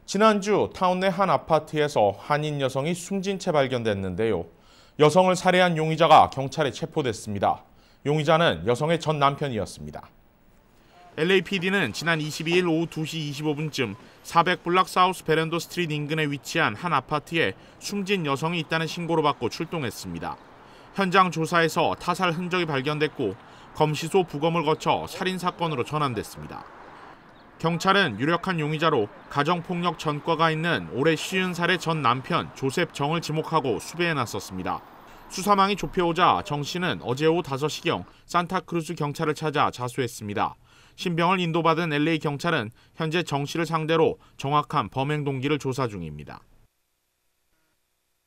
지난주 타운 내 한 아파트에서 한인 여성이 숨진 채 발견됐는데요. 여성을 살해한 용의자가 경찰에 체포됐습니다. 용의자는 여성의 전 남편이었습니다. LAPD는 지난 22일 오후 2시 25분쯤 400블락 사우스 베란도 스트리트 인근에 위치한 한 아파트에 숨진 여성이 있다는 신고를 받고 출동했습니다. 현장 조사에서 타살 흔적이 발견됐고 검시소 부검을 거쳐 살인사건으로 전환됐습니다. 경찰은 유력한 용의자로 가정폭력 전과가 있는 올해 50살의 전 남편 조셉 정을 지목하고 수배해 나섰습니다. 수사망이 좁혀오자 정 씨는 어제 오후 5시경 산타크루즈 경찰을 찾아 자수했습니다. 신병을 인도받은 LA 경찰은 현재 정 씨를 상대로 정확한 범행 동기를 조사 중입니다.